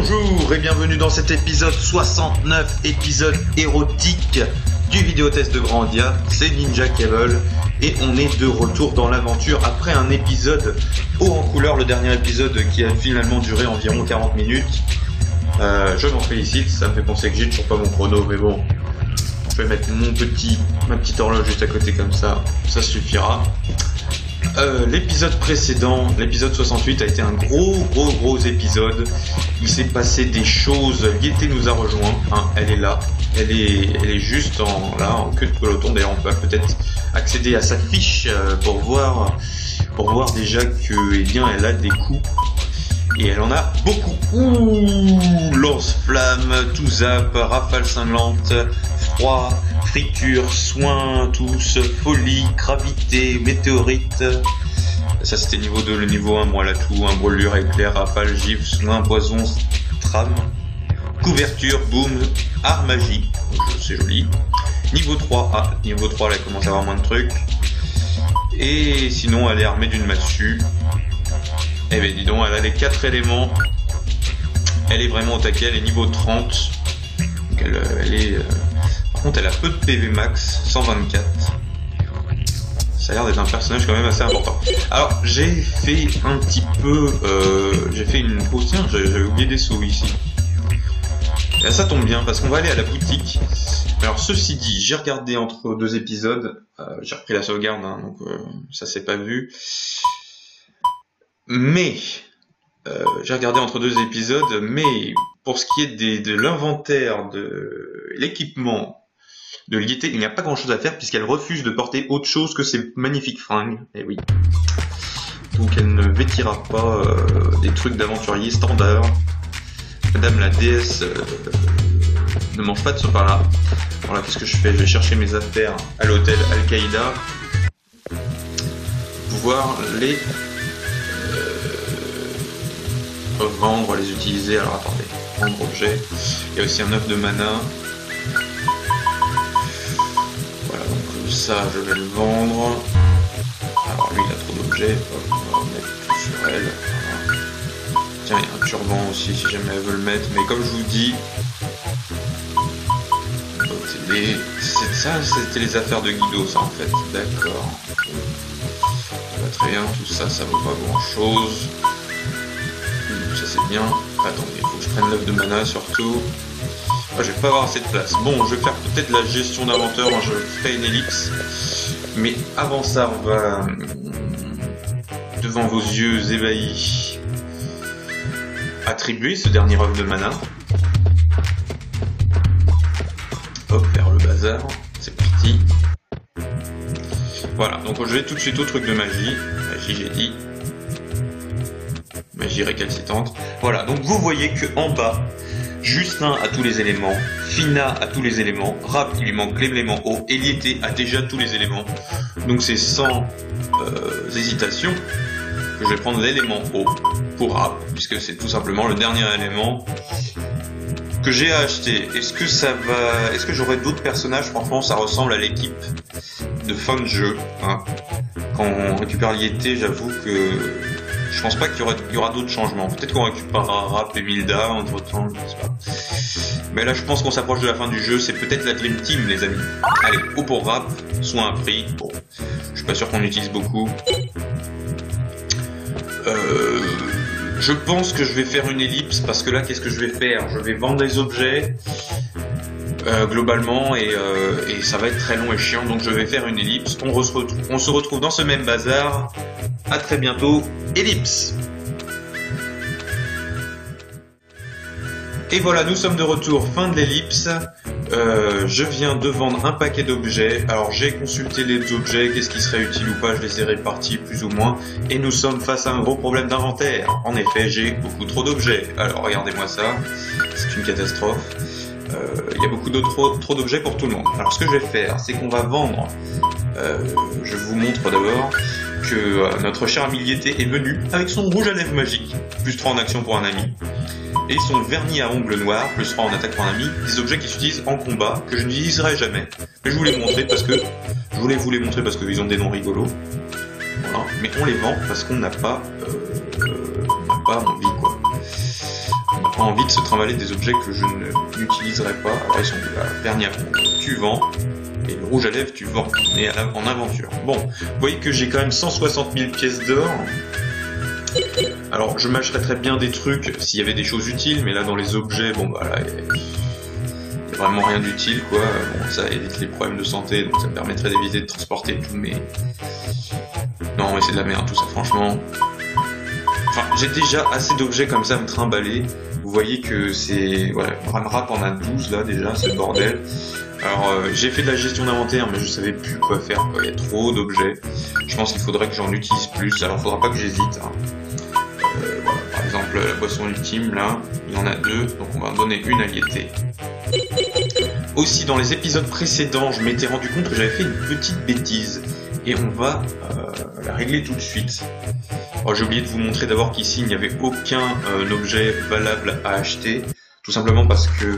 Bonjour et bienvenue dans cet épisode 69, épisode érotique du vidéotest de Grandia. C'est Ninja Cable et on est de retour dans l'aventure après un épisode haut en couleur, le dernier épisode qui a finalement duré environ 40 minutes. Je m'en félicite, ça me fait penser que j'ai toujours pas mon chrono, mais bon, je vais mettre ma petite horloge juste à côté comme ça suffira. L'épisode précédent, l'épisode 68, a été un gros épisode. Il s'est passé des choses. Liété nous a rejoint, hein, elle est là, elle est juste en queue de peloton. D'ailleurs, on peut peut-être accéder à sa fiche pour voir déjà que, eh bien, elle a des coups et elle en a beaucoup. Ouh, lance-flamme, tout zap, rafale cinglante, froid, friture, soin, tous, folie, gravité, météorite. Ça c'était niveau 2, le niveau 1, moi là tout, brûlure, éclair, rafale, gifle, soin, poison, trame, couverture, boom, art magie, c'est joli. Niveau 3, niveau 3 là elle commence à avoir moins de trucs. Et sinon elle est armée d'une massue. Eh ben dis donc, elle a les 4 éléments. Elle est vraiment au taquet, elle est niveau 30. Donc par contre elle a peu de PV max, 124. Ça a l'air d'être un personnage quand même assez important. Alors j'ai fait un petit peu... Oh tiens, j'avais oublié des sous ici. Et là, ça tombe bien parce qu'on va aller à la boutique. Alors ceci dit, j'ai regardé entre deux épisodes. J'ai repris la sauvegarde, hein, donc ça s'est pas vu. Mais... j'ai regardé entre deux épisodes, mais pour ce qui est de l'inventaire de l'équipement de Liété, il n'y a pas grand chose à faire puisqu'elle refuse de porter autre chose que ses magnifiques fringues. Et oui. Donc elle ne vêtira pas des trucs d'aventurier standard. Madame la déesse ne mange pas de ce pain-là. Voilà, qu'est-ce que je fais? Je vais chercher mes affaires à l'hôtel Al-Qaïda. Pouvoir les revendre, les utiliser. Alors attendez, rendre objet. Il y a aussi un œuf de mana. Voilà, donc ça je vais le vendre. Alors lui il a trop d'objets, on va mettre tout sur elle. Voilà. Tiens, il y a un turban aussi si jamais elle veut le mettre, mais comme je vous dis, c'était les affaires de Guido ça en fait, d'accord. Très bien, tout ça, ça vaut pas grand chose. Ça c'est bien. Attendez, il faut que je prenne l'œuf de mana surtout. Je vais pas avoir assez de place. Bon, je vais faire peut-être la gestion d'inventeur, je ferai une ellipse. Mais avant ça, on va, devant vos yeux ébahis, attribuer ce dernier œuf de mana. Hop, faire le bazar. C'est parti. Voilà, donc je vais tout de suite au truc de magie. Magie, j'ai dit. Magie récalcitrante. Voilà, donc vous voyez que en bas, Justin a tous les éléments, Fina a tous les éléments, Rap il lui manque l'élément eau, et Liété a déjà tous les éléments. Donc c'est sans hésitation que je vais prendre l'élément eau pour Rap, puisque c'est tout simplement le dernier élément que j'ai à acheter. Est-ce que j'aurai d'autres personnages? Franchement ça ressemble à l'équipe de fin de jeu, hein. Quand on récupère Liété, j'avoue que je pense pas qu'il y aura d'autres changements. Peut-être qu'on récupérera Rap et Milda entre temps, je sais pas. Mais là je pense qu'on s'approche de la fin du jeu, c'est peut-être la Dream Team les amis. Allez, eau pour Rap, soin à prix. Bon, je suis pas sûr qu'on utilise beaucoup. Je pense que je vais faire une ellipse parce que là qu'est-ce que je vais faire? Je vais vendre les objets globalement et ça va être très long et chiant, donc je vais faire une ellipse. On se retrouve dans ce même bazar. À très bientôt, ellipse. Et voilà, nous sommes de retour, fin de l'ellipse. Je viens de vendre un paquet d'objets. Alors j'ai consulté les objets, qu'est-ce qui serait utile ou pas, je les ai répartis plus ou moins. Et nous sommes face à un gros problème d'inventaire. En effet, j'ai beaucoup trop d'objets. Alors regardez-moi ça, c'est une catastrophe. Il y a beaucoup trop d'objets pour tout le monde. Alors ce que je vais faire, c'est qu'on va vendre. Je vous montre d'abord que notre cher ami Liété est venu avec son rouge à lèvres magique, plus 3 en action pour un ami, et son vernis à ongles noirs, plus 3 en attaque pour un ami, des objets qui s'utilisent en combat, que je n'utiliserai jamais. Mais je voulais vous les montrer parce qu'ils ont des noms rigolos. Voilà. Mais on les vend parce qu'on n'a pas envie quoi. On n'a pas envie de se trimballer des objets que je n'utiliserai pas. Alors ils sont là, vernis à ongles, tu vends, et le rouge à lèvres, tu vends. Et en aventure. Bon, vous voyez que j'ai quand même 160 000 pièces d'or. Alors je m'achèterais bien des trucs s'il y avait des choses utiles, mais là dans les objets, bon bah là, il n'y a vraiment rien d'utile quoi. Bon, ça évite les problèmes de santé, donc ça me permettrait d'éviter de transporter tous mes... Non mais c'est de la merde tout ça franchement. Enfin j'ai déjà assez d'objets comme ça à me trimballer. Vous voyez que c'est... Voilà, Ramrap en a 12 là déjà, c'est le bordel. Alors j'ai fait de la gestion d'inventaire mais je savais plus quoi faire quoi. Il y a trop d'objets. Je pense qu'il faudrait que j'en utilise plus, alors faudra pas que j'hésite hein. Voilà, par exemple la boisson ultime là, il y en a 2, donc on va en donner une à Liété. Aussi dans les épisodes précédents je m'étais rendu compte que j'avais fait une petite bêtise et on va la régler tout de suite. Alors j'ai oublié de vous montrer d'abord qu'ici il n'y avait aucun objet valable à acheter, tout simplement parce que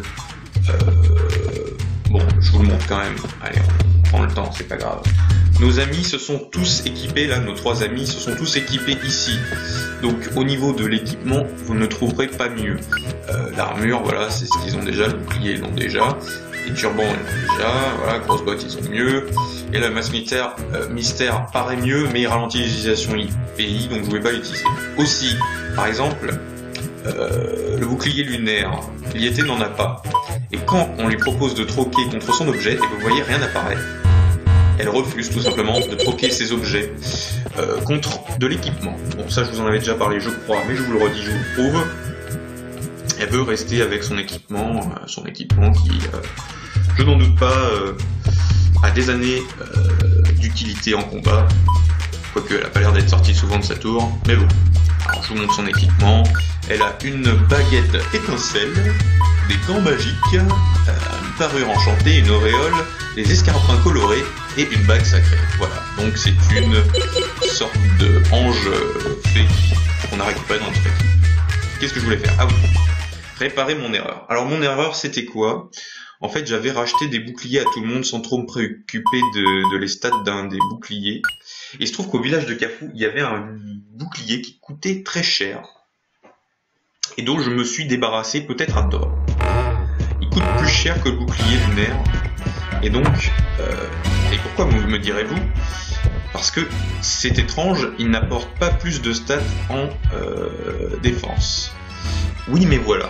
bon, je vous le montre quand même. Allez, on prend le temps, c'est pas grave. Nos amis se sont tous équipés, là, nos 3 amis se sont tous équipés ici. Donc, au niveau de l'équipement, vous ne trouverez pas mieux. L'armure, voilà, c'est ce qu'ils ont déjà. Le bouclier, ils l'ont déjà. Les turbans, ils l'ont déjà. Voilà, grosse botte, ils ont mieux. Et la masse mystère paraît mieux, mais il ralentit l'utilisation IPI, donc je ne pouvais pas l'utiliser. Aussi, par exemple, le bouclier lunaire, Liété n'en a pas. Et quand on lui propose de troquer contre son objet, et vous voyez, rien n'apparaît. Elle refuse tout simplement de troquer ses objets contre de l'équipement. Bon, ça je vous en avais déjà parlé, je crois, mais je vous le redis, je vous le prouve. Elle veut rester avec son équipement qui, je n'en doute pas, a des années d'utilité en combat. Quoique elle n'a pas l'air d'être sortie souvent de sa tour, mais bon. Alors je vous montre son équipement. Elle a une baguette étincelle, des gants magiques, une parure enchantée, une auréole, des escarpins colorés et une bague sacrée. Voilà, donc c'est une sorte de ange fée qu'on a récupéré dans notre équipe. Qu'est-ce que je voulais faire? Ah oui, réparer mon erreur. Alors mon erreur c'était quoi? En fait j'avais racheté des boucliers à tout le monde sans trop me préoccuper de les stats d'un des boucliers. Et il se trouve qu'au village de Cafou, il y avait un bouclier qui coûtait très cher. Et donc je me suis débarrassé peut-être à tort. Il coûte plus cher que le bouclier lunaire. Et donc, et pourquoi me direz-vous? Parce que c'est étrange, il n'apporte pas plus de stats en défense. Oui mais voilà.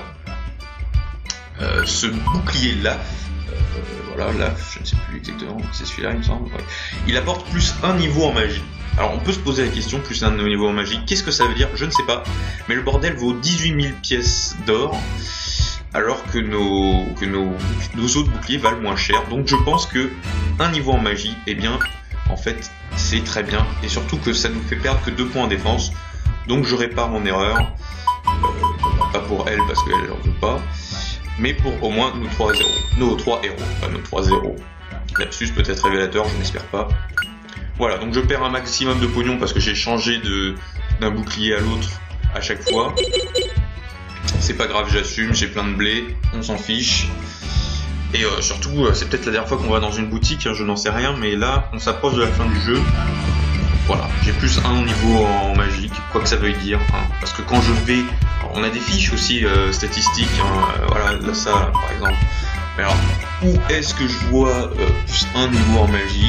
Ce bouclier là, voilà, là, je ne sais plus exactement, c'est celui-là il me semble. Ouais. Il apporte plus un niveau en magie. Alors on peut se poser la question, plus un niveau en magie, qu'est-ce que ça veut dire? Je ne sais pas, mais le bordel vaut 18 000 pièces d'or, alors que nos autres boucliers valent moins cher, donc je pense que un niveau en magie, eh bien, en fait, c'est très bien, et surtout que ça nous fait perdre que 2 points en défense, donc je répare mon erreur, pas pour elle, parce qu'elle n'en veut pas, mais pour au moins nos 3 héros, pas nos 3 zéros. Lapsus peut-être révélateur, je n'espère pas. Voilà, donc je perds un maximum de pognon parce que j'ai changé d'un bouclier à l'autre à chaque fois. C'est pas grave, j'assume, j'ai plein de blé, on s'en fiche. Et surtout, c'est peut-être la dernière fois qu'on va dans une boutique, hein, je n'en sais rien, mais là, on s'approche de la fin du jeu. Voilà, j'ai plus un niveau en magique, quoi que ça veuille dire, hein, parce que quand je vais... Alors, on a des fiches aussi statistiques, hein, voilà, là, ça, par exemple. Mais alors, où est-ce que je vois plus un niveau en magie?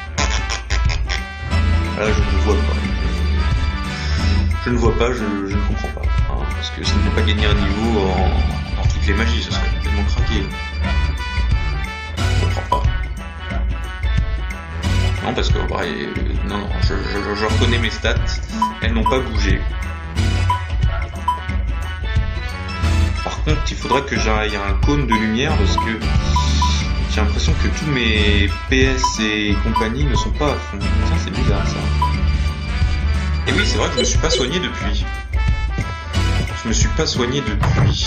Là, je ne vois pas. Je ne vois pas, je ne comprends pas, hein, parce que ça ne peut pas gagner un niveau en toutes les magies, ce serait tellement craqué. Je comprends pas. Non, parce que vrai, non, je reconnais mes stats, elles n'ont pas bougé. Par contre, il faudrait que j'aille à un cône de lumière parce que j'ai l'impression que tous mes PS et compagnie ne sont pas à fond. Tiens, c'est bizarre ça. Et oui, c'est vrai que je me suis pas soigné depuis. Je me suis pas soigné depuis.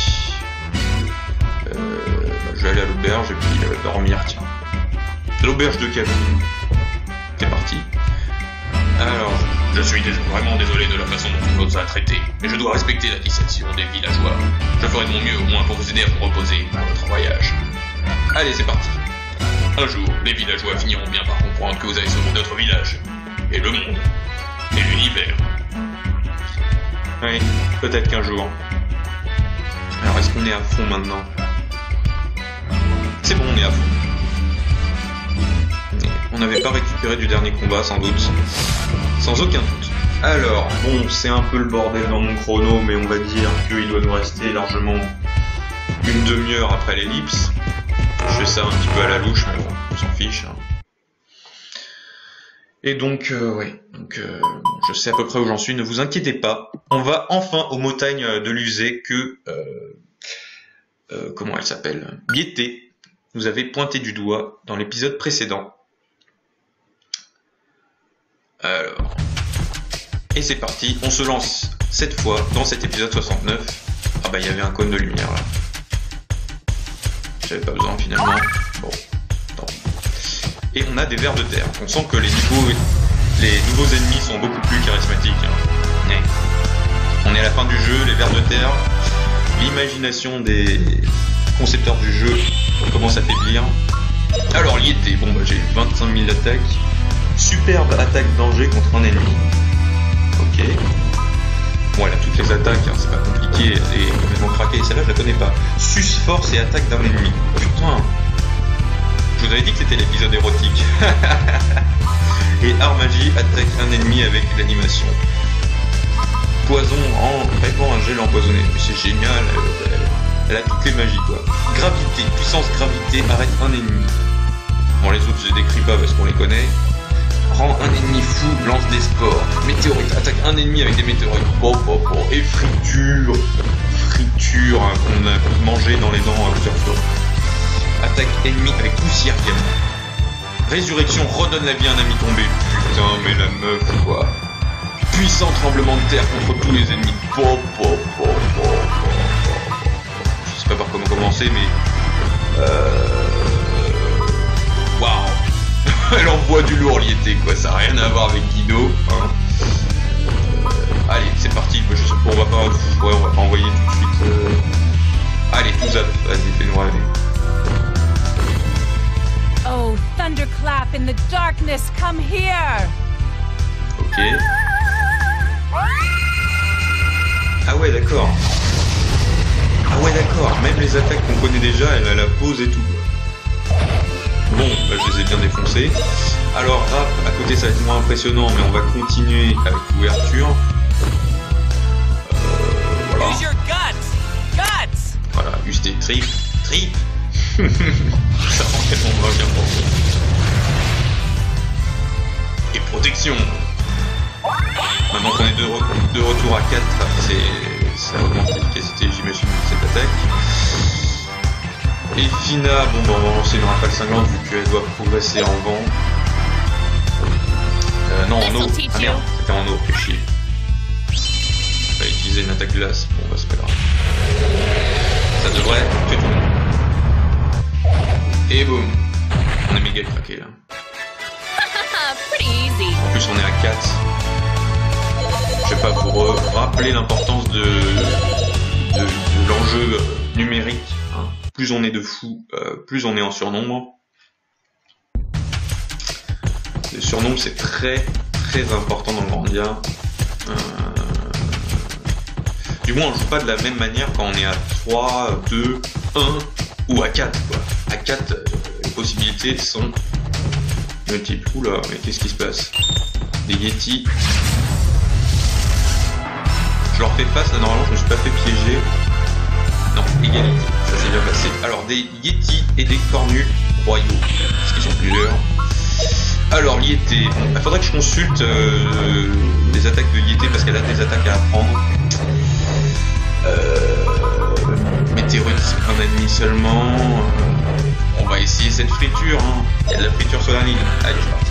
Je vais aller à l'auberge et puis dormir, tiens. L'auberge de Cafou. C'est parti. Alors, je suis vraiment désolé de la façon dont on nous a traités, mais je dois respecter la distinction des villageois. Je ferai de mon mieux au moins pour vous aider à vous reposer pour votre voyage. Allez, c'est parti. Un jour, les villageois finiront bien par comprendre que vous avez sauvé notre village, et le monde, et l'univers. Oui, peut-être qu'un jour. Alors est-ce qu'on est à fond maintenant? C'est bon, on est à fond. On n'avait pas récupéré du dernier combat, sans doute. Sans aucun doute. Alors, bon, c'est un peu le bordel dans mon chrono, mais on va dire qu'il doit nous rester largement une demi-heure après l'ellipse. Je fais ça un petit peu à la louche, mais bon, on s'en fiche. Hein. Et donc, ouais, donc, je sais à peu près où j'en suis, ne vous inquiétez pas. On va enfin aux montagnes de l'Uzé que, comment elle s'appelle, Liété nous avait pointé du doigt dans l'épisode précédent. Alors, et c'est parti, on se lance cette fois dans cet épisode 69. Ah bah il y avait un cône de lumière là. J'avais pas besoin finalement. Bon, tant pis. Et on a des vers de terre. On sent que les nouveaux ennemis sont beaucoup plus charismatiques. Hein. Mais on est à la fin du jeu, les vers de terre. L'imagination des concepteurs du jeu commence à faiblir. Alors Liété, bon bah j'ai 25 000 attaques. Superbe attaque danger contre un ennemi. Ok. Bon, elle a toutes les attaques, hein, c'est pas compliqué, elle est complètement craquée. Celle-là, je la connais pas. Sus force et attaque d'un ennemi. Putain. Je vous avais dit que c'était l'épisode érotique. Et Armagie attaque un ennemi avec l'animation. Poison répand un gel empoisonné. C'est génial, elle a toutes les magies, quoi. Gravité, puissance gravité, arrête un ennemi. Bon, les autres, je les décris pas parce qu'on les connaît. Rend un ennemi fou, lance des spores. Météorite, attaque un ennemi avec des météorites. Et friture. Friture, hein, qu'on a mangé dans les dents plusieurs fois. Attaque ennemi avec poussière diamant. Résurrection, redonne la vie à un ami tombé. Putain, mais la meuf, quoi. Puissant tremblement de terre contre tous les ennemis. Je sais pas par comment commencer, mais... Waouh. Elle envoie du lourd Liété, quoi, ça n'a rien à voir avec Guido. Hein. Allez, c'est parti, je sais pas, on va pas envoyer tout de suite. Allez, tout zap, vas-y, fais-nous rêver. Oh, thunderclap in the darkness, come here. Ok. Ah ouais, d'accord. Ah ouais, d'accord, même les attaques qu'on connaît déjà, elle a la pause et tout. Bon, bah, je les ai bien défoncés. Alors, rap, à côté ça va être moins impressionnant, mais on va continuer avec l'ouverture. Voilà. Voilà, juste des trip. Ça rend tellement bien pour vous. Et protection. Maintenant qu'on est de retour à 4, ça augmente l'efficacité, j'imagine, de cette attaque. Et Fina, bon bah on va lancer une rafale cinglante vu qu'elle doit progresser en vent. Non, en eau. Ah merde, c'était en eau, fais chier. On va utiliser une attaque glace, bon bah c'est pas grave. Ça devrait tuer tout le monde. Et boum. On est méga craqué là. En plus on est à 4. Je vais pas vous rappeler l'importance de l'enjeu numérique. Hein. Plus on est de fous, plus on est en surnombre. Le surnombre c'est très important dans le Grandia. Du moins on joue pas de la même manière quand on est à 3, 2, 1 ou à 4 quoi. À 4 les possibilités sont multiples. Oula, mais qu'est-ce qui se passe? Des Yétis. Je leur fais face là, normalement je me suis pas fait piéger. Non, égalité, ça s'est bien passé. Alors des Yétis et des cornus royaux, parce qu'ils sont plusieurs. Alors Liété, bon, il faudrait que je consulte les attaques de Liété parce qu'elle a des attaques à apprendre. Météorite, un ennemi seulement. On va essayer cette friture, hein. Il y a de la friture sur la ligne. Allez, c'est parti.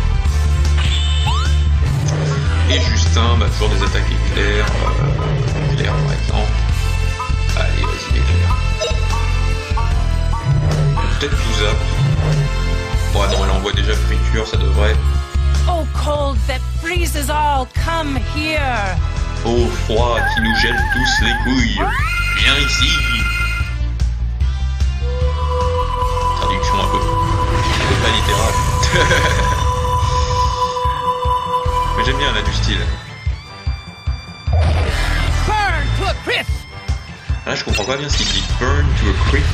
Et Justin, bah, toujours des attaques éclairs, éclair par exemple. Allez, vas-y, éclair. Peut-être tout zap. Bon, non, elle envoie déjà friture, ça devrait. Oh, cold that freezes all, come here. Oh, froid qui nous gèle tous les couilles. Viens ici. Traduction un peu pas littérale. Mais j'aime bien, elle a du style. Là, je comprends pas bien ce qu'il dit. Burn to a creep.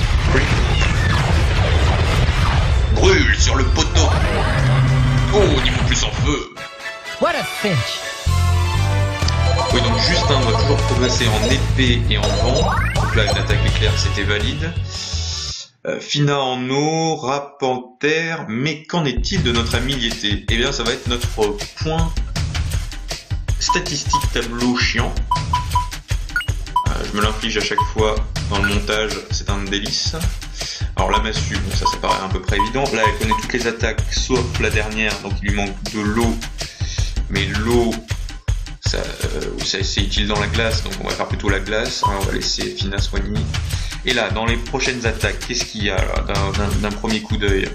Brûle sur le poteau. Oh, niveau plus en feu. What a cinch! Oui, donc Justin doit toujours progresser en épée et en vent. Donc là, une attaque éclair, c'était valide. Fina en eau, Rap en terre. Mais qu'en est-il de notre ami Yété? Eh bien, ça va être notre point statistique tableau chiant. Je me l'inflige à chaque fois dans le montage, c'est un délice. Alors la massue, bon, ça paraît à peu près évident. Là, elle connaît toutes les attaques, sauf la dernière, donc il lui manque de l'eau. Mais l'eau, c'est utile dans la glace, donc on va faire plutôt la glace. On va laisser Fina soigner. Et là, dans les prochaines attaques, qu'est-ce qu'il y a là, d'un premier coup d'œil?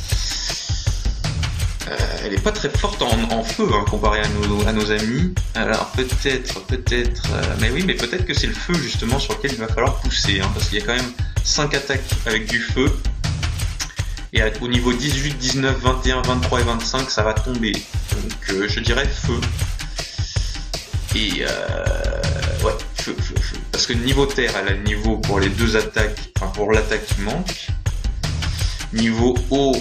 Elle est pas très forte en feu hein, comparée à nos amis. Alors peut-être, mais oui, mais peut-être que c'est le feu justement sur lequel il va falloir pousser, hein, parce qu'il y a quand même 5 attaques avec du feu. Et au niveau 18, 19, 21, 23 et 25, ça va tomber. Donc je dirais feu. Et ouais, feu. Parce que niveau terre, elle a le niveau pour les deux attaques, enfin pour l'attaque qui manque. Niveau eau.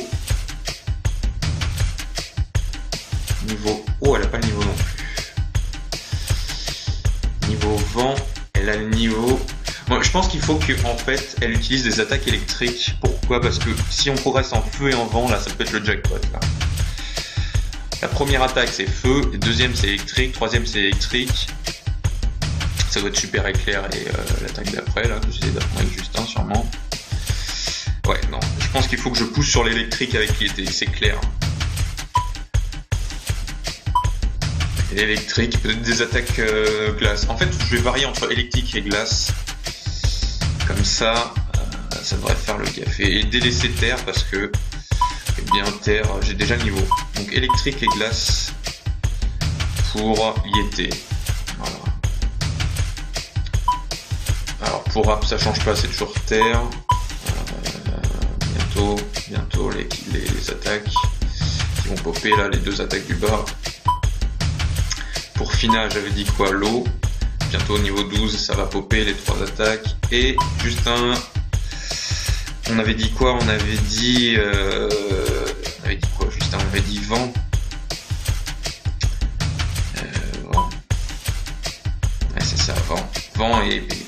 Niveau eau, elle a pas le niveau non plus. Niveau vent, elle a le niveau... Bon, je pense qu'il faut qu'en fait, elle utilise des attaques électriques. Pourquoi? Parce que si on progresse en feu et en vent, là, ça peut être le jackpot. Là. La première attaque, c'est feu. La deuxième, c'est électrique. Troisième, c'est électrique. Ça doit être super éclair. Et l'attaque d'après, là, que j'essaie d'apprendre avec Justin, sûrement. Ouais, non. Je pense qu'il faut que je pousse sur l'électrique avec Yété. C'est clair. Électrique, peut-être des attaques glace. En fait, je vais varier entre électrique et glace. Comme ça, ça devrait faire le café. Et délaisser terre parce que, eh bien, terre, j'ai déjà le niveau. Donc électrique et glace pour Yété. Voilà. Alors pour Rap, ça change pas, c'est toujours terre. Bientôt les attaques qui vont popper là, les deux attaques du bas. Pour Fina, j'avais dit quoi? L'eau. Bientôt au niveau 12, ça va popper les 3 attaques. Et Justin, on avait dit quoi? On avait dit quoi Justin? On avait dit vent. Vent. Ouais, c'est ça, vent. Vent et épée.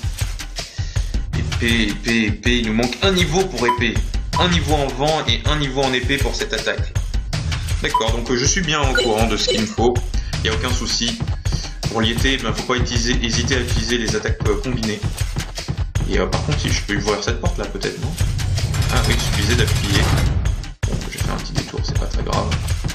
Épée. Il nous manque un niveau pour épée. Un niveau en vent et un niveau en épée pour cette attaque. D'accord, donc je suis bien au courant de ce qu'il me faut. Il n'y a aucun souci. Pour Yété, il ne faut pas hésiter à utiliser les attaques combinées. Et par contre, si je peux ouvrir cette porte là, peut-être, non? Ah oui, il suffisait d'appuyer. Bon, j'ai fait un petit détour, c'est pas très grave.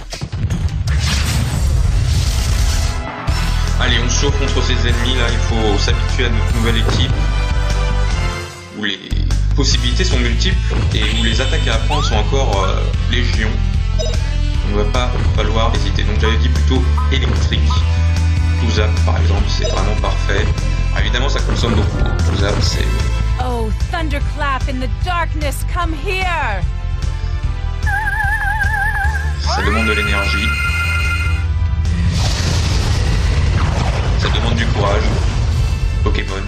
Allez, on chauffe contre ces ennemis là, il faut s'habituer à notre nouvelle équipe. Où les possibilités sont multiples et où les attaques à apprendre sont encore légion. On ne va pas falloir hésiter. Donc j'avais dit plutôt électrique. Tout zap par exemple, c'est vraiment parfait. Alors, évidemment ça consomme beaucoup. Tout zap c'est... Oh, thunderclap in the darkness, come here! Ça demande de l'énergie. Ça demande du courage. Pokémon.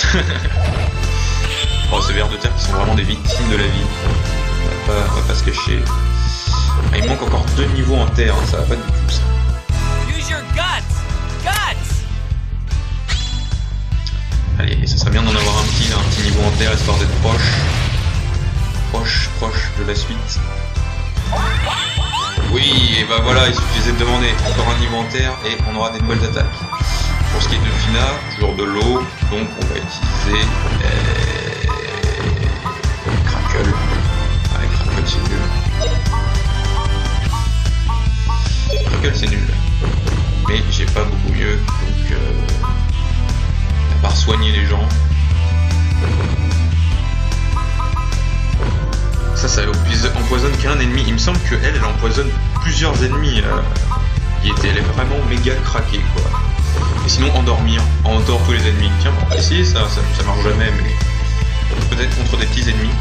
Oh, ces vers de terre qui sont vraiment des victimes de la vie. On va pas se cacher. Ah, il manque encore 2 niveaux en terre, hein, ça va pas du tout ça. Use your guts! Guts! Allez, ça serait bien d'en avoir un petit niveau en terre, histoire d'être proche de la suite. Oui, et bah voilà, il suffisait de demander encore un niveau en terre et on aura des nouvelles attaques. Pour ce qui est de Fina, toujours de l'eau, donc on va utiliser Crackle. Avec Crackle c'est nul. Crackle c'est nul. Mais j'ai pas beaucoup mieux, donc à part soigner les gens. Ça empoisonne qu'un ennemi. Il me semble que elle empoisonne plusieurs ennemis. Elle est vraiment méga craquée quoi. Et sinon endormir, on endort tous les ennemis. Tiens, bon, essayer ça marche jamais, mais peut-être contre des petits ennemis.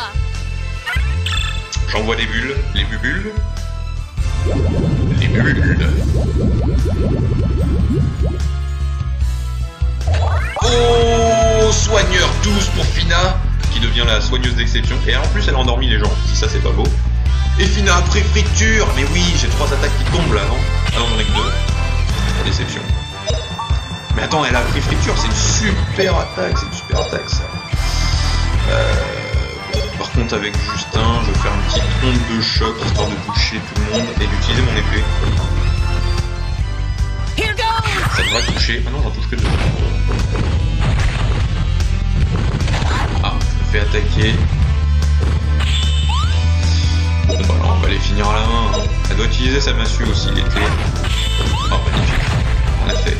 J'envoie des bulles, les bulles. Les bulles. Oh, soigneur 12 pour Fina, qui devient la soigneuse d'exception. Et en plus, elle a endormi les gens. Si ça, c'est pas beau. Et Fina après friture. Mais oui, j'ai 3 attaques qui tombent là, non? Ah non, j'en ai que 2. Pour déception. Mais attends, elle a pris friture. C'est une super attaque. C'est une super attaque, ça. Par contre, avec Justin, je vais faire une petite onde de choc histoire de toucher tout le monde et d'utiliser mon épée. Ça devrait toucher. Ah non, j'en touche que 2. Ah, ça fait attaquer. Bon, bah là, on va les finir à la main. Hein. Elle doit utiliser sa massue aussi, l'été. Oh, magnifique. En effet.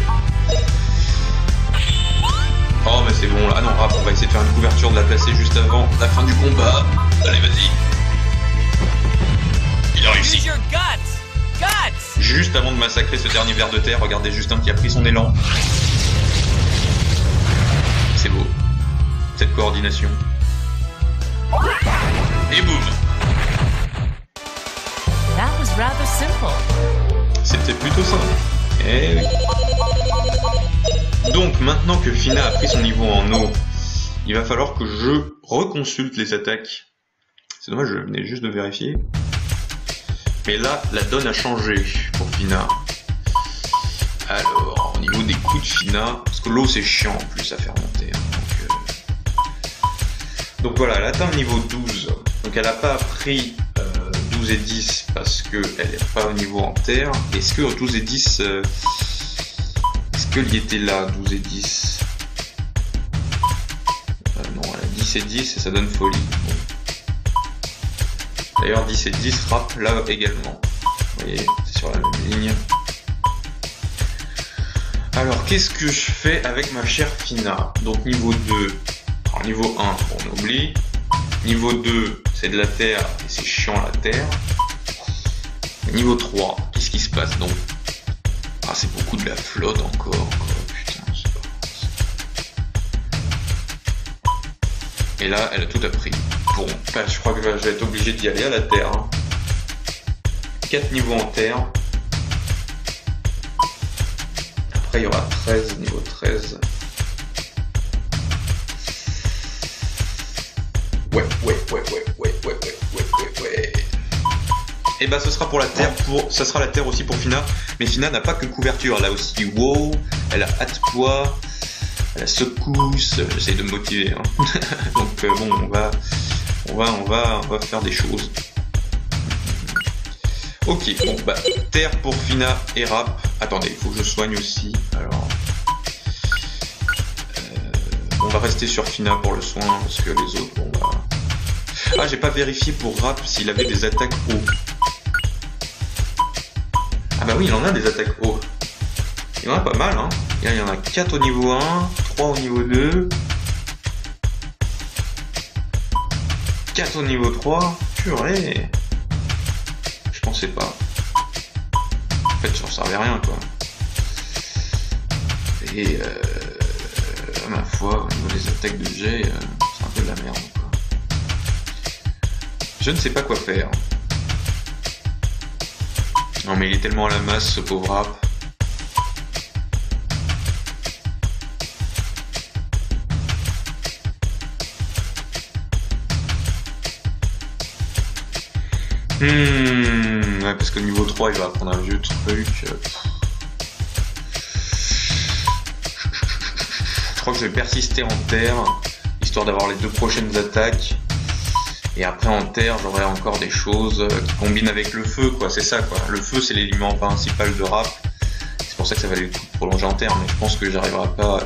Oh, mais c'est bon là. Ah non, rap, on va essayer de faire une couverture, de la placer juste avant la fin du combat. Allez, vas-y. Il a réussi. Juste avant de massacrer ce dernier ver de terre, regardez Justin qui a pris son élan. C'est beau. Cette coordination. Et boum. C'était plutôt simple. Eh oui. Donc maintenant que Fina a pris son niveau en eau, il va falloir que je reconsulte les attaques. C'est dommage, je venais juste de vérifier. Mais là, la donne a changé pour Fina. Alors, au niveau des coups de Fina, parce que l'eau c'est chiant en plus à faire monter. Hein, donc voilà, elle atteint le niveau 12. Donc elle n'a pas appris 12 et 10 parce qu'elle n'est pas au niveau en terre. Est-ce que 12 et 10... est-ce qu'elle y était là, 12 et 10 non, elle a 10 et 10 et ça donne folie. Bon. D'ailleurs 10 et 10 frappe là également. Vous voyez, c'est sur la même ligne. Alors qu'est-ce que je fais avec ma chère Fina? Donc niveau 2, alors niveau 1 on oublie. Niveau 2 c'est de la terre et c'est chiant la terre. Niveau 3, qu'est-ce qui se passe donc? Ah c'est beaucoup de la flotte encore. Putain, c'est pas... Et là elle a tout appris. Bon, bah, je crois que je vais être obligé d'y aller à la terre. Hein. 4 niveaux en terre. Après, il y aura 13, niveau 13. Ouais. Et bah, ce sera pour la terre, ça sera la terre aussi pour Fina. Mais Fina n'a pas que couverture, elle a aussi wow, elle a hâte-poids, elle a secousse, j'essaye de me motiver. Hein. Donc, bon, on va faire des choses. Ok, bon bah terre pour Fina et rap. Attendez, il faut que je soigne aussi. Alors, on va rester sur Fina pour le soin parce que les autres, bon bah. Ah, j'ai pas vérifié pour rap s'il avait des attaques haut. Ah bah oui, il en a des attaques haut. Il y en a pas mal, hein. Il y en a 4 au niveau 1, 3 au niveau 2. 4 au niveau 3, purée. Je pensais pas. En fait, ça servait à rien, quoi. Et à ma foi, au niveau des attaques de jet, c'est un peu de la merde, quoi. Je ne sais pas quoi faire. Non, mais il est tellement à la masse, ce pauvre rap. Ouais, parce que niveau 3 il va apprendre un vieux truc. Je crois que je vais persister en terre, histoire d'avoir les 2 prochaines attaques. Et après en terre j'aurai encore des choses qui combinent avec le feu, quoi, c'est ça quoi. Le feu c'est l'élément principal de rap. C'est pour ça que ça valait le coup de prolonger en terre, mais je pense que j'arriverai pas.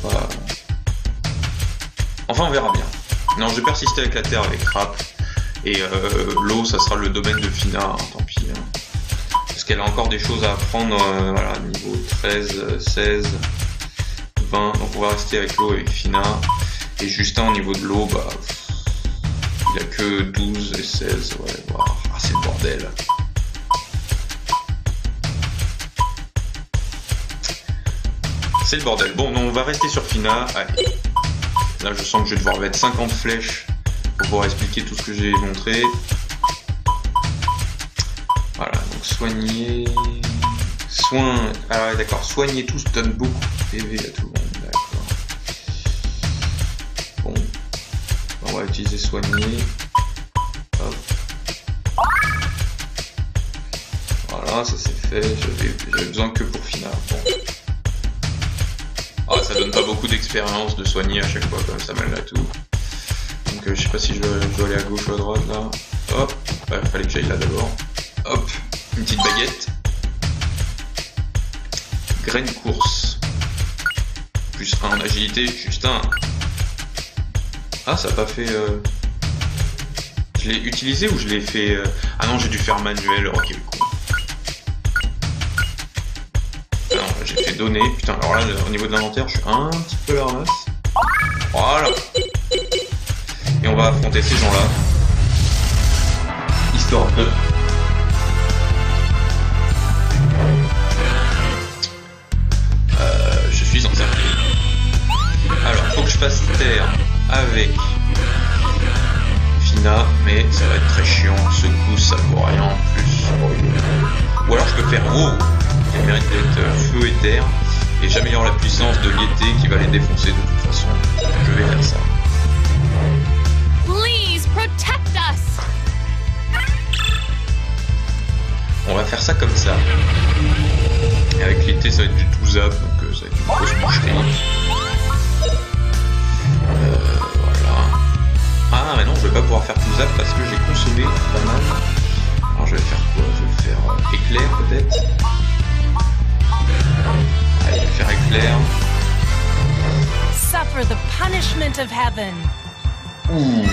Enfin on verra bien. Non, je vais persister avec la terre avec rap. Et l'eau, ça sera le domaine de Fina, hein, tant pis. Hein. Parce qu'elle a encore des choses à apprendre, voilà, niveau 13, 16, 20. Donc on va rester avec l'eau avec Fina. Et Justin, au niveau de l'eau, bah, il a que 12 et 16. Ouais, wow. Ah, c'est le bordel. C'est le bordel. Bon, non, on va rester sur Fina. Allez. Là, je sens que je vais devoir mettre 50 flèches pour pouvoir expliquer tout ce que j'ai montré. Voilà, donc soigner... Soin... Ah ouais, d'accord, soigner tous donne beaucoup de PV à tout le monde, d'accord. On va utiliser soigner. Hop. Voilà, ça c'est fait. J'avais besoin que pour Fina. Bon. Ah, ça donne pas beaucoup d'expérience de soigner à chaque fois comme ça malgré tout. Donc je sais pas si je dois aller à gauche ou à droite là. Hop, ouais, fallait que j'aille là d'abord. Hop, une petite baguette. Graine course. Plus 1 en agilité, juste 1. Ah, ça a pas fait... Je l'ai utilisé ou je l'ai fait... Ah non, j'ai dû faire manuel, ok le con. Non, j'ai fait donner, putain, alors là, au niveau de l'inventaire, je suis un petit peu à la ramasse. Voilà. Et on va affronter ces gens-là. Histoire de... je suis en cercle. Alors, faut que je fasse terre avec Fina, mais ça va être très chiant. Secousse, ça vaut rien en plus. Ou alors je peux faire WoW, qui mérite d'être feu et terre, et j'améliore la puissance de l'été qui va les défoncer de toute façon. Je vais faire ça. Please protect us. On va faire ça comme ça. Et avec l'été, ça va être du tout zap, donc ça va être une grosse boucherie. Voilà. Ah, mais non, je vais pas pouvoir faire tout zap parce que j'ai consommé pas mal. Alors je vais faire quoi? Je vais faire éclair peut-être. Allez, je vais faire éclair. Suffer the punishment of heaven. Ouh.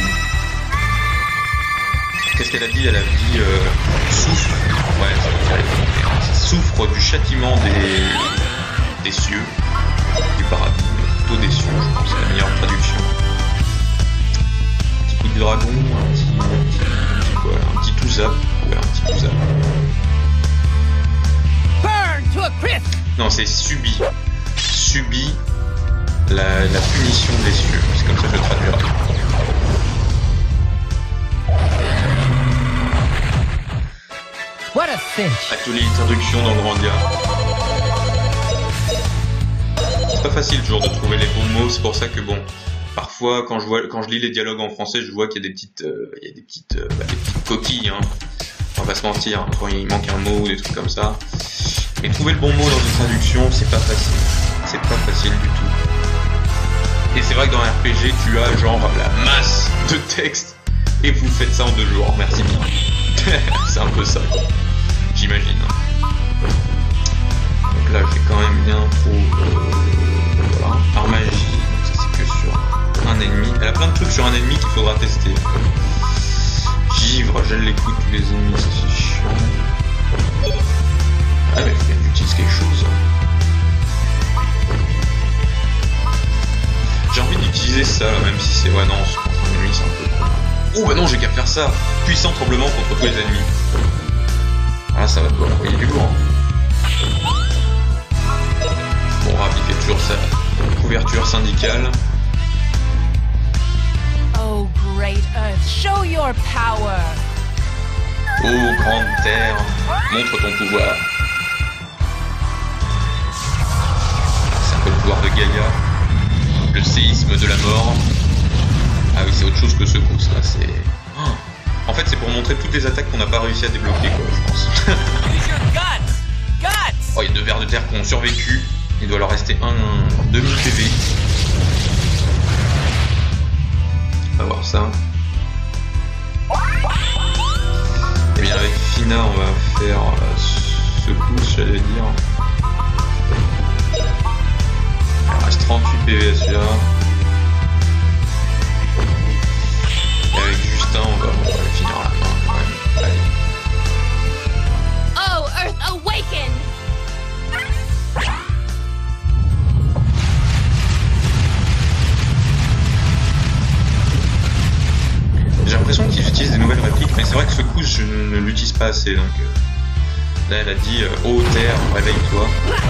Qu'est-ce qu'elle a dit? Elle a dit souffre. Ouais, ça veut dire les commentaires. Souffre du châtiment des cieux, du paradis, mais plutôt des cieux, je pense, c'est la meilleure traduction. Un petit coup de dragon, un petit tout zap, ouais, un petit tout zap. Burn to a crisp. Non, c'est subi la punition des cieux, c'est comme ça que je traduirai. What a cinch. Atelier d'introduction dans Grandia. C'est pas facile toujours de trouver les bons mots, c'est pour ça que bon, parfois quand je lis les dialogues en français, je vois qu'il y a des petites coquilles, hein. On va pas se mentir, quand il manque un mot ou des trucs comme ça. Mais trouver le bon mot dans une traduction, c'est pas facile. C'est pas facile du tout. Et c'est vrai que dans un RPG, tu as genre la masse de texte et vous faites ça en 2 jours. Merci bien. C'est un peu ça, j'imagine. Donc là, j'ai quand même bien trop... voilà, par magie, c'est que sur un ennemi. Elle a plein de trucs sur un ennemi qu'il faudra tester. Givre, gèle les coups de tous les ennemis, c'est chiant. Ah mais il faut bien que j'utilise quelque chose. J'ai envie d'utiliser ça, même si c'est... Ouais non, contre un ennemi c'est un peu... Oh bah non, j'ai qu'à faire ça. Puissant tremblement contre tous les ennemis. Ah, ça va devoir envoyer du lourd. Bon, Rap, il fait toujours sa couverture syndicale. Oh, great Earth, show your power. Oh, grande terre, montre ton pouvoir. C'est un peu le pouvoir de Gaïa. Le séisme de la mort. Ah oui, c'est autre chose que secousse, là, c'est... Oh. En fait, c'est pour montrer toutes les attaques qu'on n'a pas réussi à débloquer, quoi, je pense. Oh, il y a 2 vers de terre qui ont survécu. Il doit leur rester un demi-PV. On va voir ça. Et bien, avec Fina, on va faire secousse, j'allais dire. Il reste 38 PV à celui-là. Et avec Justin, on va finir la main quand même. Allez. Oh, Earth, awaken! J'ai l'impression qu'ils utilisent des nouvelles répliques, mais c'est vrai que ce coup, je ne l'utilise pas assez. Donc là, elle a dit oh terre, réveille-toi.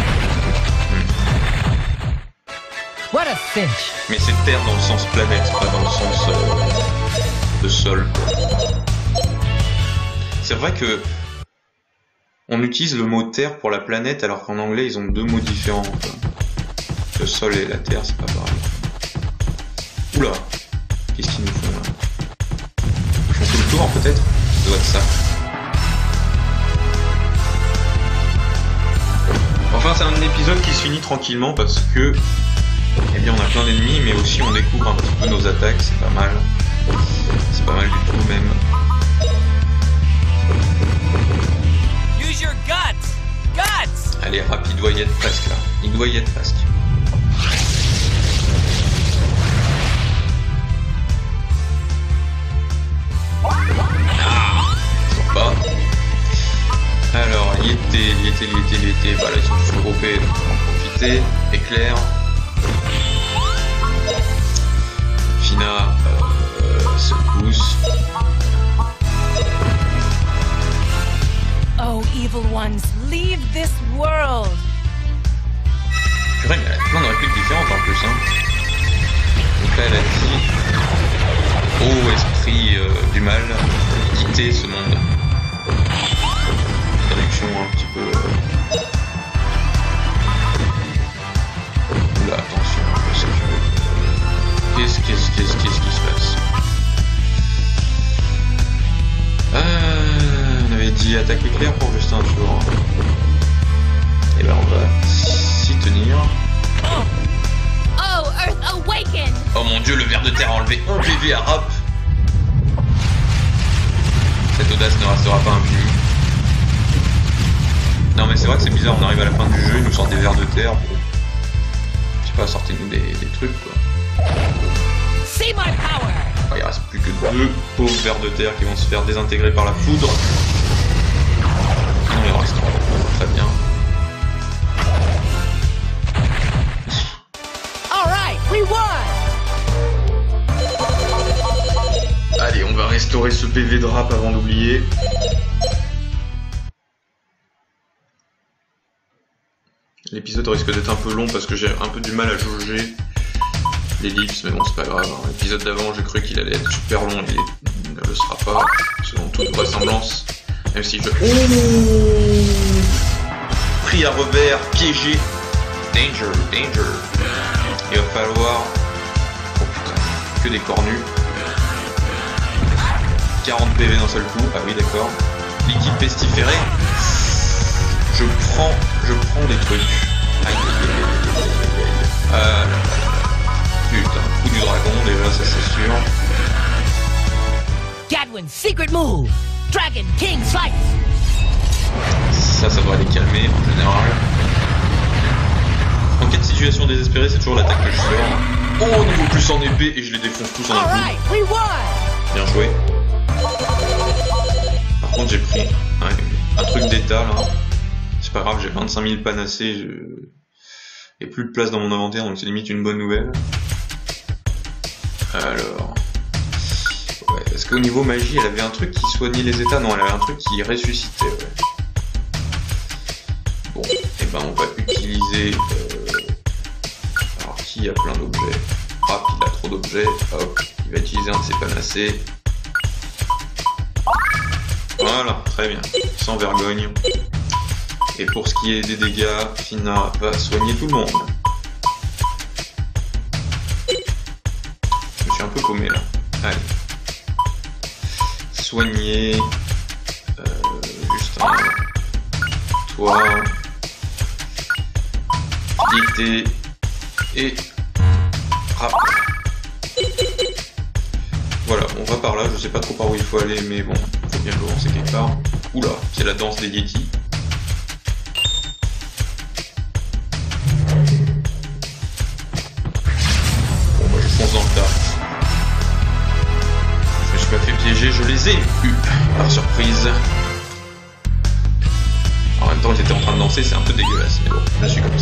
What a cinch! Mais c'est terre dans le sens planète, pas dans le sens de sol. C'est vrai que on utilise le mot terre pour la planète, alors qu'en anglais ils ont 2 mots différents. Le sol et la terre, c'est pas pareil. Oula, Qu'est-ce qu'ils nous font là? Ils font tout le tour peut-être? Ça doit être ça. Enfin c'est un épisode qui se finit tranquillement parce que eh bien on a plein d'ennemis mais aussi on découvre un petit peu nos attaques, c'est pas mal. C'est pas mal du tout même. Use your guts! Guts! Allez rap, il doit y être presque là. Il doit y être presque. Ah, toujours pas. Alors, l'été, bah là ils sont tous regroupés, donc on va en profiter. Éclair. Fina se pousse. Oh, evil ones, leave this world! Purée, mais elle a plein de répliques différentes en plus, hein. Donc là, elle a dit ô esprit du mal, quittez ce monde. Traduction un petit peu. Oula, attention, je sais que. Qu'est-ce qui se passe? On avait dit attaque éclair pour juste un tour. Et ben on va s'y tenir. Oh, Earth awaken! Oh mon dieu, le ver de terre a enlevé 1 PV à Rap. Cette audace ne restera pas impunie. Non mais c'est vrai que c'est bizarre, on arrive à la fin du jeu, ils nous sortent des vers de terre. Bon. Je sais pas, sortez-nous des trucs quoi. See my power! Oh, il reste plus que 2 pauvres vers de terre qui vont se faire désintégrer par la foudre. Non, il en reste 3. Très bien. Alright, we won! Allez, on va restaurer ce PV de Rap avant d'oublier. L'épisode risque d'être un peu long parce que j'ai un peu du mal à jauger l'ellipse, mais bon, c'est pas grave. L'épisode d'avant, j'ai cru qu'il allait être super long, il ne le sera pas, selon toute vraisemblance. Même si je... Oh, pris à revers, piégé. Danger, danger. Il va falloir... Oh putain, que des cornus. 40 PV d'un seul coup, ah oui d'accord. Liquide pestiféré. Je prends des trucs. Aïe, aïe, aïe, aïe, aïe. Ah là là. Putain, coup du dragon déjà, ça c'est sûr. Gadwin's secret move! Dragon King Slice! Ça doit les calmer en général. En cas de situation désespérée, c'est toujours l'attaque que je sors. Oh, niveau plus en épée et je les défonce tous en un coup. Alright, we won! Bien joué. Par contre, j'ai pris un truc d'état là. C'est pas grave, j'ai 25 000 panacées et plus de place dans mon inventaire, donc c'est limite une bonne nouvelle. Alors... Ouais, est-ce qu'au niveau magie, elle avait un truc qui soignait les états? Non, elle avait un truc qui ressuscitait, ouais. Bon, et ben on va utiliser... Alors, qui a plein d'objets? Rap, il a trop d'objets. Hop, il va utiliser un de ses panacées. Voilà, très bien, sans vergogne. Et pour ce qui est des dégâts, Fina va soigner tout le monde. Je me suis un peu paumé là. Allez. Soigner. Juste un. Toi. Dicter. Et. Rap. Voilà, on va par là. Je sais pas trop par où il faut aller, mais bon, faut bien le lancer quelque part. Oula, c'est la danse des Yétis. Dans le tas. Je me suis pas fait piéger, je les ai eus par surprise. En même temps, ils étaient en train de danser, c'est un peu dégueulasse, mais bon, je suis comme ça.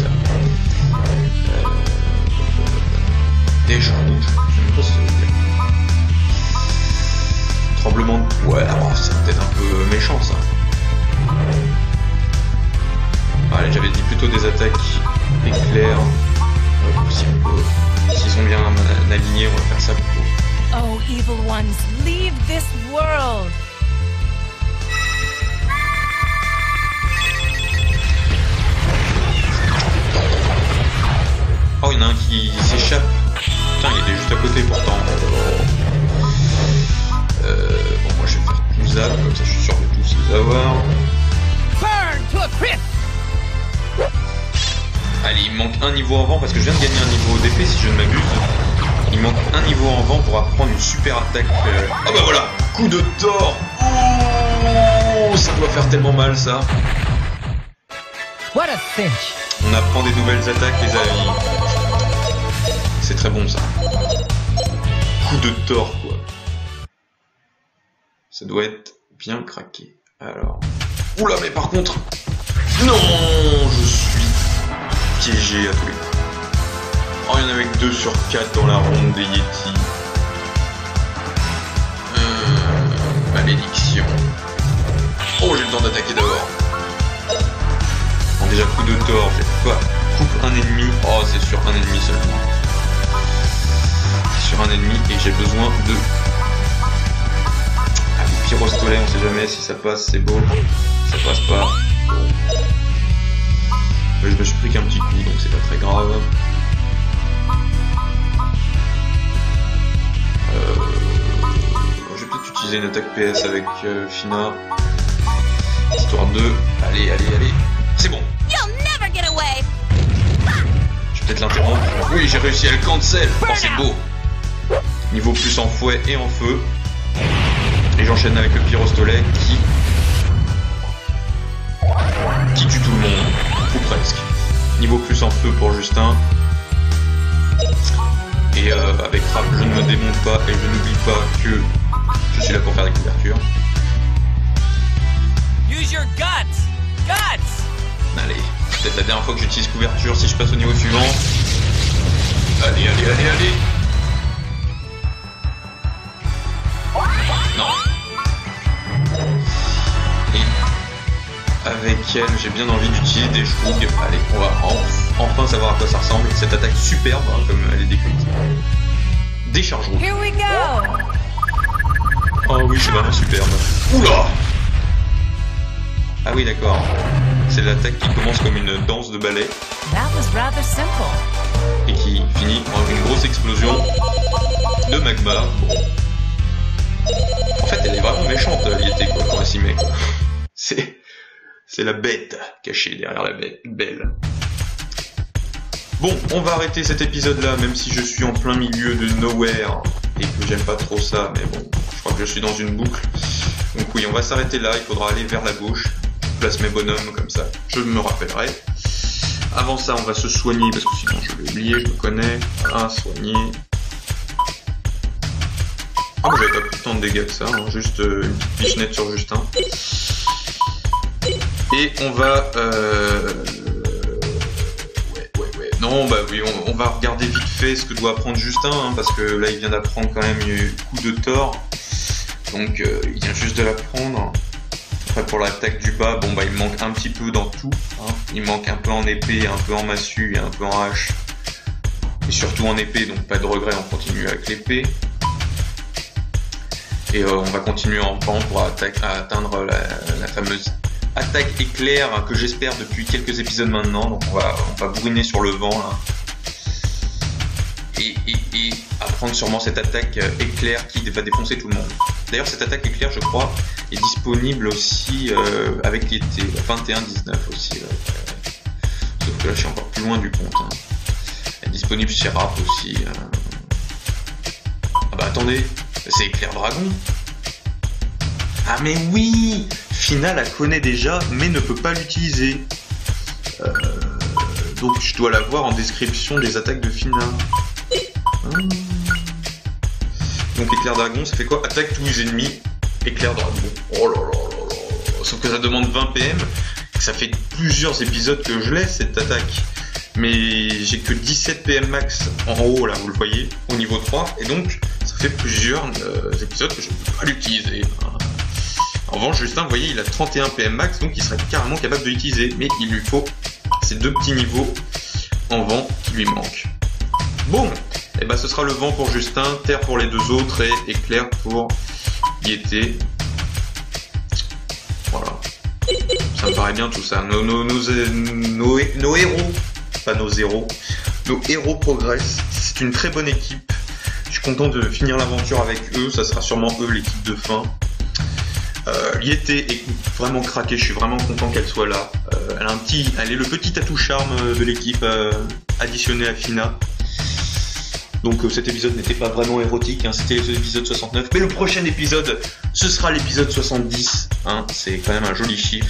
Déjà rouge, je sais pas ce que ça veut dire. Tremblement de... Ouais, alors c'est peut-être un peu méchant ça. Allez, j'avais dit plutôt des attaques éclairs. Si on peut... S'ils sont bien alignés, on va faire ça plutôt. Oh, evil ones, leave this world! Oh, il y en a un qui s'échappe. Putain, il était juste à côté pourtant. les avoir. Burn to a crisp. Allez, il me manque un niveau en vent parce que je viens de gagner un niveau d'épée si je ne m'abuse. Il manque un niveau en vent pour apprendre une super attaque. Oh bah voilà, coup de Thor. Oh, ça doit faire tellement mal ça. What a cinch. On apprend des nouvelles attaques les amis. C'est très bon ça. Coup de Thor quoi. Ça doit être bien craqué. Alors. Oula mais par contre. Non, je suis piégé à tous les coups. Oh, il y en avait que 2 sur 4 dans la ronde des Yeti. Malédiction. Oh, j'ai le temps d'attaquer d'abord. Bon, déjà, coup de Thor, j'ai pas. Coupe un ennemi. Oh, c'est sur un ennemi seulement. Sur un ennemi, et j'ai besoin de. Allez, pyrostolet, on sait jamais si ça passe, c'est beau. Si ça passe pas. Bon. Je me suis pris qu'un petit coup, donc c'est pas très grave. Je vais peut-être utiliser une attaque PS avec Fina. Histoire de... Allez. C'est bon. Je vais peut-être l'interrompre. Oui, j'ai réussi à le cancel. Oh, c'est beau. Niveau plus en fouet et en feu. Et j'enchaîne avec le pyrostolet qui tue tout le monde. Ou presque. Niveau plus en feu pour Justin. Et avec Rap, je ne me démonte pas et je n'oublie pas que je suis là pour faire des couvertures. Use your guts. Allez, peut-être la dernière fois que j'utilise couverture si je passe au niveau suivant. Allez. Non. Et avec elle, j'ai bien envie d'utiliser des Shroog. Allez, on va enfin savoir à quoi ça ressemble. Cette attaque superbe, hein, comme elle est décrite. Décharge rouge. Here we go. Oh oui, c'est vraiment superbe. Oula! Ah oui, d'accord. C'est l'attaque qui commence comme une danse de ballet. That was rather simple. Et qui finit en une grosse explosion de magma. Bon. En fait, elle est vraiment méchante, Yeti, quoi, quand elle s'y met. C'est la bête cachée derrière la belle. Bon, on va arrêter cet épisode-là, même si je suis en plein milieu de nowhere et que j'aime pas trop ça, mais bon, je crois que je suis dans une boucle. Donc oui, on va s'arrêter là, il faudra aller vers la gauche. Je place mes bonhommes comme ça, je me rappellerai. Avant ça, on va se soigner, parce que sinon je vais oublier, je me connais. Voilà, soigner. Ah, j'avais pas pris tant de dégâts que ça, hein, juste une petite pichenette sur Justin. Et on va... Ouais. Non, bah oui, on va regarder vite fait ce que doit apprendre Justin, hein, parce que là, il vient d'apprendre quand même un coup de Thor. Donc, il vient juste de l'apprendre. Après, pour l'attaque du bas, bon, bah, il manque un petit peu dans tout. Hein. Il manque un peu en épée, un peu en massue et un peu en hache. Et surtout en épée, donc pas de regret, on continue avec l'épée. Et on va continuer en vent pour atteindre la fameuse attaque éclair que j'espère depuis quelques épisodes maintenant. Donc on va bourriner sur le vent là. Et apprendre sûrement cette attaque éclair qui va défoncer tout le monde. D'ailleurs cette attaque éclair je crois est disponible aussi avec l'été, 21-19 aussi. Sauf que là je suis encore plus loin du compte. Hein. Elle est disponible chez Rap aussi. Ah bah attendez, c'est éclair dragon. Ah mais oui, Fina la connaît déjà mais ne peut pas l'utiliser. Donc je dois la voir en description des attaques de Fina. Donc éclair dragon ça fait quoi? Attaque tous les ennemis, éclair dragon. Oh là là là là. Sauf que ça demande 20 PM, ça fait plusieurs épisodes que je l'ai cette attaque. Mais j'ai que 17 PM max en haut là, vous le voyez, au niveau 3. Et donc ça fait plusieurs épisodes que je ne peux pas l'utiliser. En revanche, Justin, vous voyez, il a 31 PM max, donc il serait carrément capable de l'utiliser. Mais il lui faut ces deux petits niveaux en vent qui lui manquent. Bon, et bah ce sera le vent pour Justin, terre pour les deux autres et éclair pour Yeti. Voilà. Ça me paraît bien tout ça. Nos héros, pas nos héros, nos héros progressent. C'est une très bonne équipe. Je suis content de finir l'aventure avec eux. Ça sera sûrement eux l'équipe de fin. Yété est vraiment craquée, je suis vraiment content qu'elle soit là. Elle est le petit atout charme de l'équipe additionné à Fina. Donc cet épisode n'était pas vraiment érotique, hein, c'était l'épisode 69. Mais le prochain épisode, ce sera l'épisode 70. Hein, c'est quand même un joli chiffre.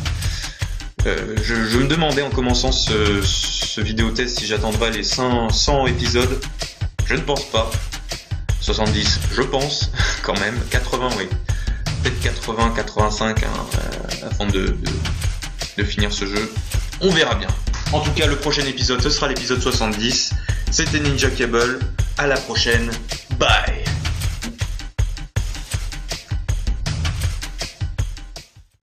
Je me demandais en commençant ce vidéo-test si j'attendrais les 100 épisodes. Je ne pense pas. 70, je pense, quand même. 80, oui. Peut-être 80, 85, hein, afin de finir ce jeu. On verra bien. En tout cas, le prochain épisode, ce sera l'épisode 70. C'était Ninja Cable. À la prochaine. Bye.